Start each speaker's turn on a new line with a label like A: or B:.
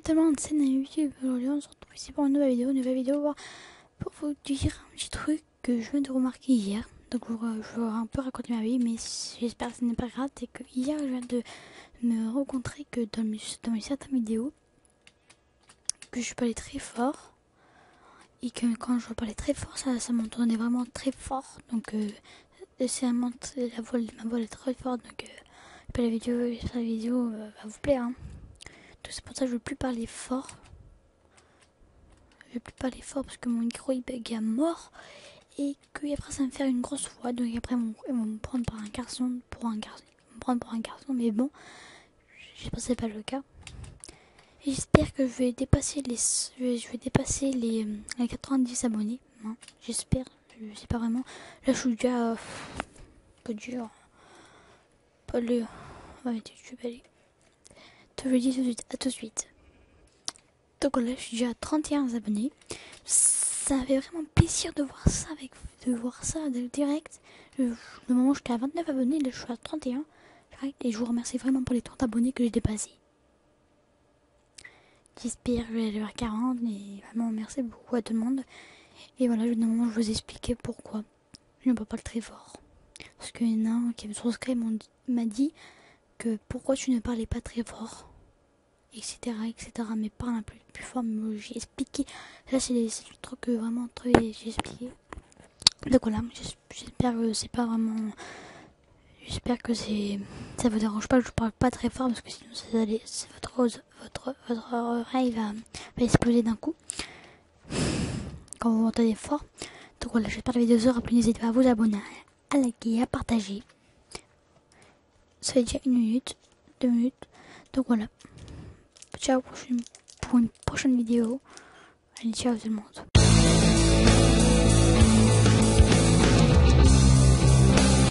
A: tout le monde, c'est YouTube. Aujourd'hui on se retrouve ici pour une nouvelle vidéo pour vous dire un petit truc que je viens de remarquer hier. Donc je vais un peu raconter ma vie, mais j'espère que ce n'est pas grave. C'est que hier je viens de me rencontrer que dans mes certaines vidéos que je parlais très fort. Et que quand je parlais très fort, ça m'entendait vraiment très fort. Donc ma voix est très forte. Donc la vidéo va vous plaire. Hein. Donc c'est pour ça que je ne veux plus parler fort. Je vais plus parler fort parce que mon micro il bug à mort. Et que après ça va me faire une grosse voix. Donc après ils vont me prendre pour un garçon. Ils vont me prendre pour un garçon. Mais bon, j'espère que c'est pas le cas. J'espère que je vais dépasser les 90 abonnés. Hein, j'espère, je sais pas vraiment. Là je suis déjà pas dur. Pas le. Ouais, je vais aller. Je vous dis tout de suite, à tout de suite. Donc là je suis déjà à 31 abonnés. Ça fait vraiment plaisir de voir ça direct. Le moment où j'étais à 29 abonnés, là je suis à 31. Et je vous remercie vraiment pour les 30 abonnés que j'ai dépassés. J'espère que je vais aller vers 40 et vraiment merci beaucoup à tout le monde. Et voilà, normalement je vous expliquer pourquoi je ne peux pas le très fort. Parce qu'il y en a un qui me souscrit m'a dit que pourquoi tu ne parlais pas très fort, etc. Mais parle un peu plus fort, mais j'ai expliqué. Là c'est le truc vraiment très j'ai expliqué. Donc voilà, j'espère que c'est pas vraiment... J'espère que ça vous dérange pas que je parle pas très fort parce que sinon votre oreille va exploser d'un coup quand vous entendez fort. Donc voilà, j'espère que la vidéo sera plus. N'hésitez pas à vous abonner, à liker, à partager. Ça fait déjà 1 minute, 2 minutes. Donc voilà. Ciao pour une prochaine vidéo. Allez, ciao tout le monde.